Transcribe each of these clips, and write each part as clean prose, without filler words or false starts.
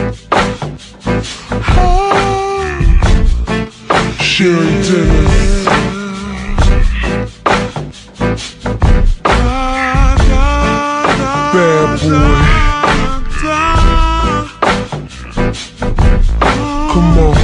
Sherry Dennis. Bad boy. Come on.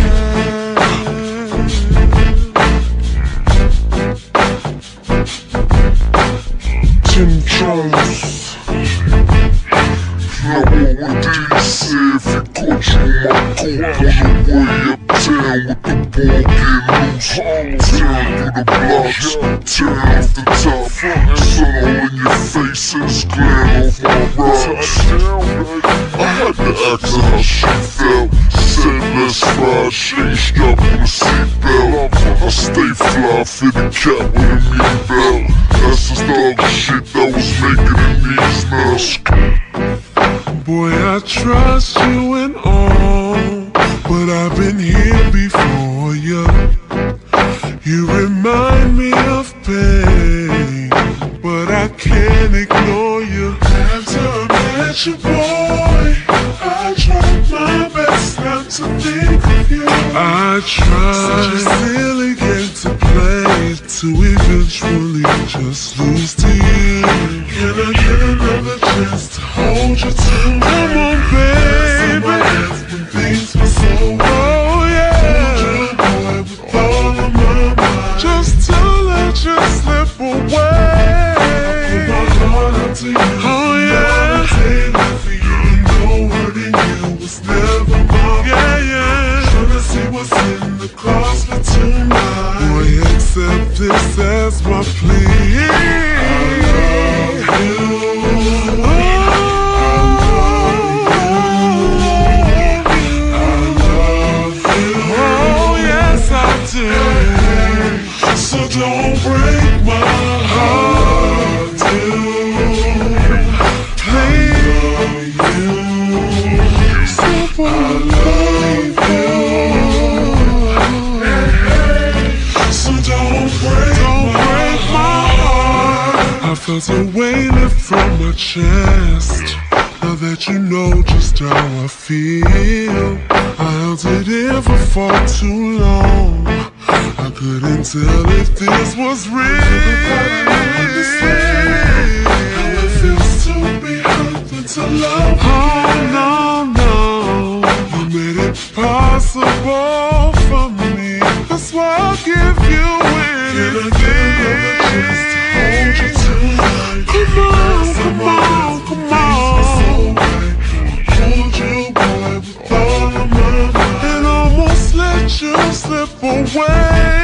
Tim Jones. Now what would they say if he caught you on my coat on the way uptown with the ball getting loose? Tearing through the blocks, tearing off the top, sun all in your face and it's glaring off my rocks. I had to ask her how she felt, said let's ride, she ain't strapped with a seatbelt. I stay fly, fit a cap with a mean belt. That's the style of shit that was making her knees melt. Boy, I trust you and all, but I've been here before you. You remind me of pain, but I can't ignore you. After I met you, boy, I tried my best not to think of you. I tried such a silly game to play, to eventually just lose to you. Can I get another chance to hold you too? Come on, baby. When things were so oh yeah. You, boy, with all of my mind, just to let you slip away. I put my heart out to you. Oh yeah. For you, and no hurting you was never my yeah. Tryna see what's in the cards for tonight. Boy, accept this as my plea. I love you. So don't break my heart, dude. Please, I love you. So don't break my heart. I felt a weight lift from my chest. Now that you know just how I feel, I held it in for far too long. I couldn't tell if this was real. How it feels to be hurt and to love. Oh no, you made it possible for me. That's why I'll give you anything. Come on, come on, come on. Hold you, boy, with all of my mind, and almost let you slip away.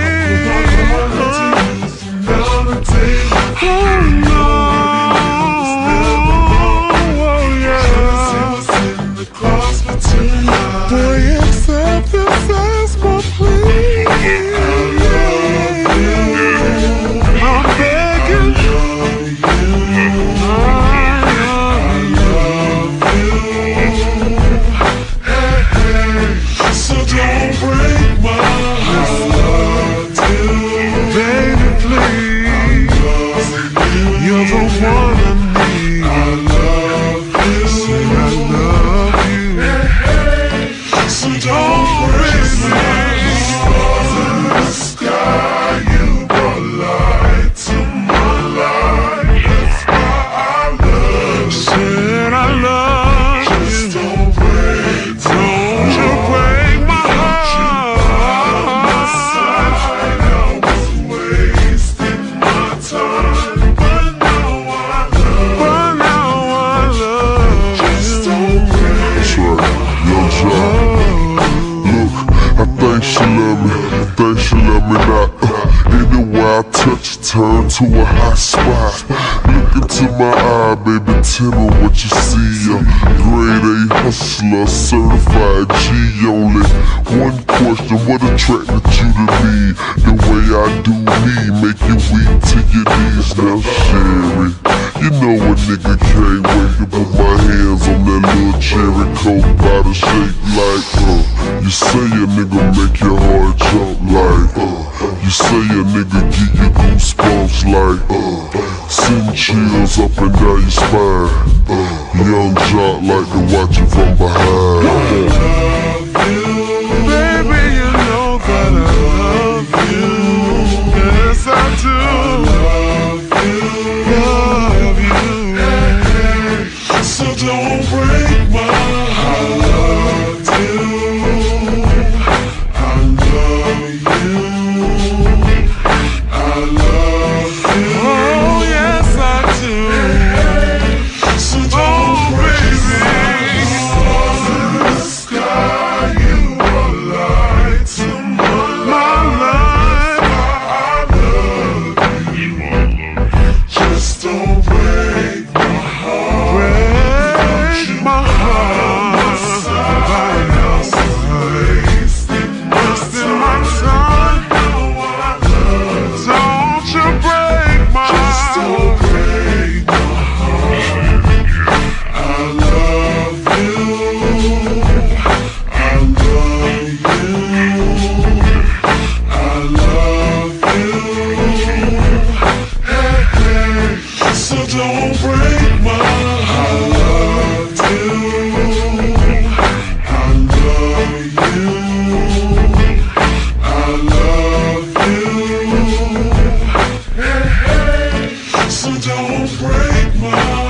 Turn to a hot spot. Look into my eye, baby, tell me what you see. Grade A hustler, certified G. Only one question, what attracted you to me? The way I do me, make you weak to your knees. Now, Sherry, you know a nigga can't wait to put my hands on that little cherry coke bottle shaped like You say a nigga make your heart jump like You say a nigga give you goosebumps like send chills up and down your spine. Young Jock like to watch you from behind. Wasting my time. Don't you break my heart. I love you. I love you. I love you. Hey, hey. So don't break my heart. I love you. I love you. I love you. Hey, hey. So don't break my heart.